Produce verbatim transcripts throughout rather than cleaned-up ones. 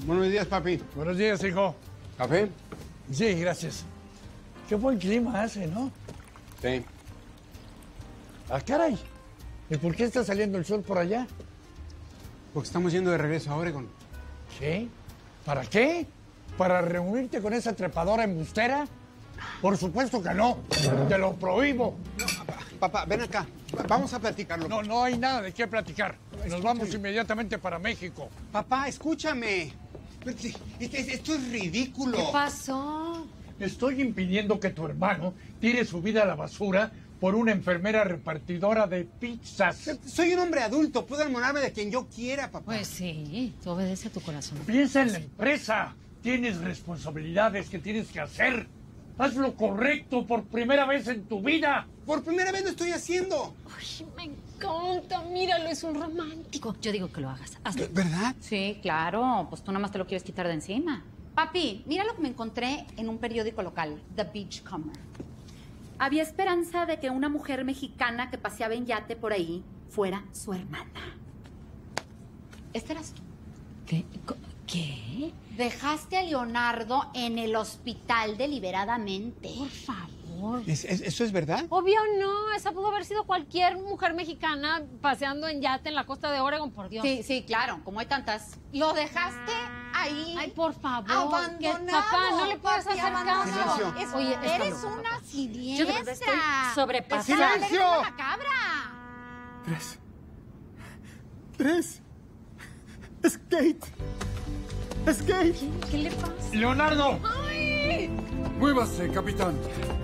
Buenos días, papi. Buenos días, hijo. ¿Café? Sí, gracias. Qué buen clima hace, ¿no? Sí. Ah, caray. ¿Y por qué está saliendo el sol por allá? Porque estamos yendo de regreso a Oregon. ¿Sí? ¿Para qué? ¿Para reunirte con esa trepadora embustera? Por supuesto que no. Te lo prohíbo. No, papá, papá, ven acá. Vamos a platicarlo. No, no hay nada de qué platicar. Nos vamos inmediatamente para México. Papá, escúchame. Esto es ridículo. ¿Qué pasó? Estoy impidiendo que tu hermano tire su vida a la basura por una enfermera repartidora de pizzas. Soy un hombre adulto. Puedo enamorarme de quien yo quiera, papá. Pues sí, tú obedece a tu corazón. Piensa en la empresa. Tienes responsabilidades que tienes que hacer. Haz lo correcto por primera vez en tu vida. Por primera vez lo estoy haciendo. Ay, me encanta. Míralo, es un romántico. Yo digo que lo hagas. Hazlo. ¿Verdad? Sí, claro. Pues tú nada más te lo quieres quitar de encima. Papi, mira lo que me encontré en un periódico local, The Beachcomber. Había esperanza de que una mujer mexicana que paseaba en yate por ahí fuera su hermana. Este eras tú. ¿Qué? ¿Qué? Dejaste a Leonardo en el hospital deliberadamente. Por favor. ¿Es, es, ¿Eso es verdad? Obvio no. Esa pudo haber sido cualquier mujer mexicana paseando en yate en la costa de Oregon, por Dios. Sí, sí, claro, como hay tantas. Lo dejaste ahí. Ay, por favor. Abandonado. ¿Qué, papá, no le puedes papi, hacer caso. Silencio. Es- Oye, está eres loco, una papá. siniestra. Yo de verdad estoy sobrepasada. Estás ¡Silencio! alegre como la cabra. Tres. Tres. Es Kate. Es Kate. ¿Qué, qué le pasa? ¡Leonardo! ¡Ay! Muévase, capitán.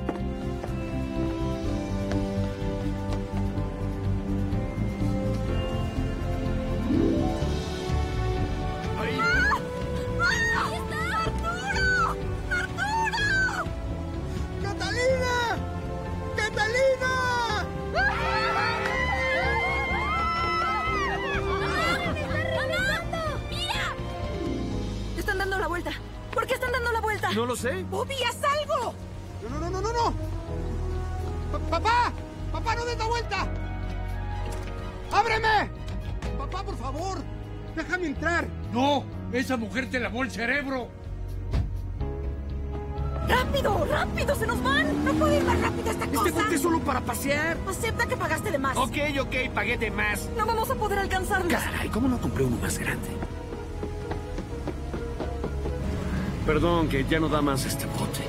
¡Ahí está! ¡Arturo! ¡Arturo! ¡Catalina! ¡Catalina! ¡Mira! Están dando la vuelta. ¿Por qué están dando la vuelta? No lo sé. ¡Bobby, haz algo! No, no, no, no, no. Pa- ¡Papá! ¡Papá, no des la vuelta! ¡Ábreme! Papá, por favor. Déjame entrar. ¡No! ¡Esa mujer te lavó el cerebro! ¡Rápido! ¡Rápido! ¡Se nos van! ¡No puede ir más rápido esta cosa! Este coche es solo para pasear. Acepta que pagaste de más. Ok, ok, pagué de más. No vamos a poder alcanzarlos. Caray, ¿cómo no compré uno más grande? Perdón, que ya no da más este bote.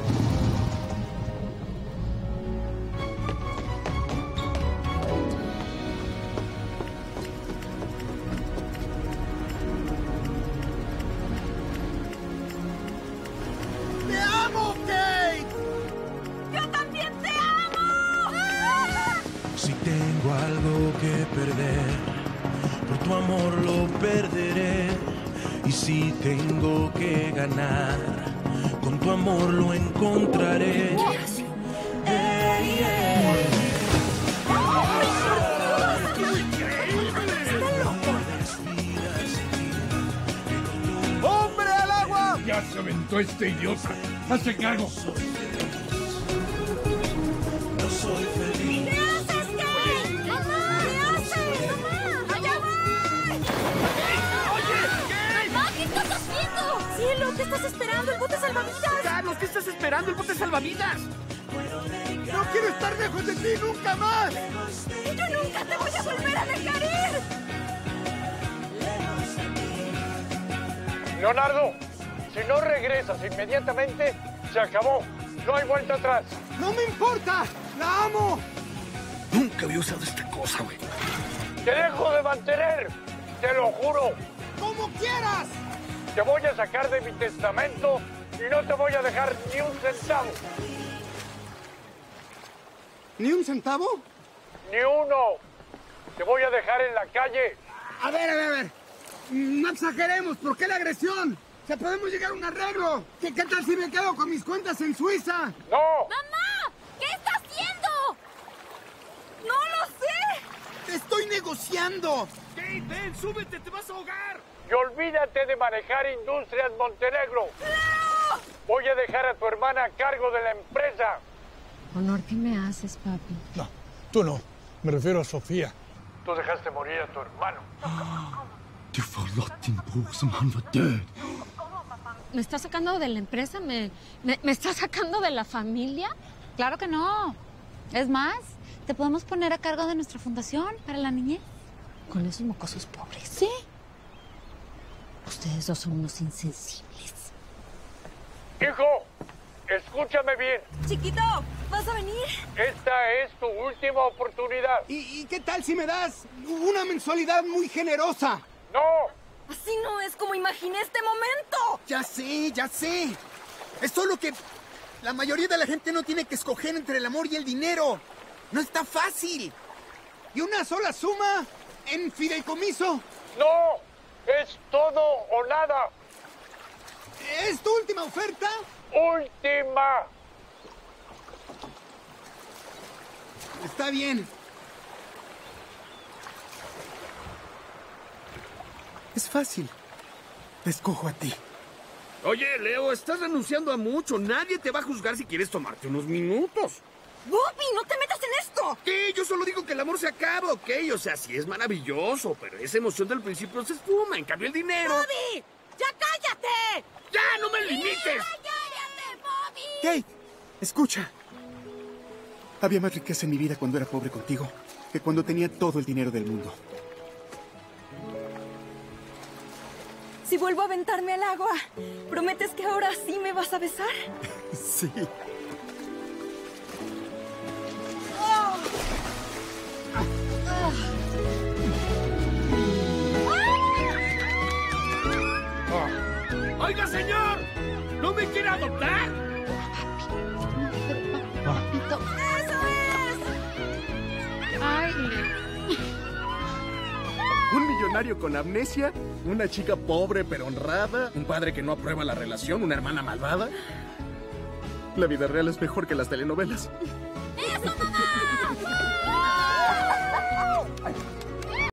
¡Te amo, Kate! ¡Yo también te amo! Si tengo algo que perder, por tu amor lo perderé. Y si tengo que ganar, con tu amor lo encontraré. Ey, ey. ¡Hombre al agua! ¡Ya se aventó este idiota! ¡Hazte cargo! No soy feliz. ¿Qué haces, Kate? ¡Mamá! ¿Qué haces? ¡Mamá! ¡Allá voy! ¡Mamá! ¿Qué estás haciendo? ¡Cielo! ¿Qué estás esperando? ¡El bote salvavidas! Carlos, ¿qué estás esperando? ¡El bote salvavidas! ¡No quiero estar lejos de ti nunca más! ¡Y yo nunca te voy a volver a dejar ir! Leonardo, si no regresas inmediatamente, se acabó. No hay vuelta atrás. ¡No me importa! ¡La amo! Nunca había usado esta cosa, güey. Te dejo de mantener, te lo juro. ¡Como quieras! Te voy a sacar de mi testamento y no te voy a dejar ni un centavo. ¿Ni un centavo? Ni uno. Te voy a dejar en la calle. A ver, a ver, a ver. No exageremos. ¿Por qué la agresión? O sea, podemos llegar a un arreglo. ¿Qué, qué tal si me quedo con mis cuentas en Suiza? ¡No! ¡Mamá! ¿Qué está haciendo? ¡No lo sé! ¡Estoy negociando! Kate, ven, súbete, te vas a ahogar. Y olvídate de manejar Industrias Montenegro. Voy a dejar a tu hermana a cargo de la empresa. Honor, ¿qué me haces, papi? No, tú no. Me refiero a Sofía. Tú dejaste morir a tu hermano. Du forlot din bror som han var død. ¿Me está sacando de la empresa? ¿Me, me, me está sacando de la familia? Claro que no. Es más, te podemos poner a cargo de nuestra fundación para la niñez. Con esos mocosos pobres. Sí. Ustedes dos son unos insensibles. Hijo, escúchame bien. Chiquito, ¿vas a venir? Esta es tu última oportunidad. ¿Y, y qué tal si me das una mensualidad muy generosa? ¡No! Así no es como imaginé este momento. Ya sé, ya sé. Es solo que la mayoría de la gente no tiene que escoger entre el amor y el dinero. No está fácil. ¿Y una sola suma en fideicomiso? ¡No! ¡Es todo o nada! ¿Es tu última oferta? ¡Última! Está bien. Es fácil. Te escojo a ti. Oye, Leo, estás renunciando a mucho. Nadie te va a juzgar si quieres tomarte unos minutos. Bobby, no te metas en esto. ¿Qué? Yo solo digo que el amor se acaba, ¿ok? O sea, sí es maravilloso, pero esa emoción del principio se esfuma. En cambio, el dinero... Bobby, ya cállate. ¡Ya, no me limites! ¡Cállate, Bobby! Kate, escucha. Había más riqueza en mi vida cuando era pobre contigo que cuando tenía todo el dinero del mundo. Si vuelvo a aventarme al agua, ¿prometes que ahora sí me vas a besar? Sí. ¡Oiga, señor! ¿No me quiere adoptar? ¡Eso es! Ay, Un millonario con amnesia, una chica pobre pero honrada, un padre que no aprueba la relación, una hermana malvada. La vida real es mejor que las telenovelas. ¡Eso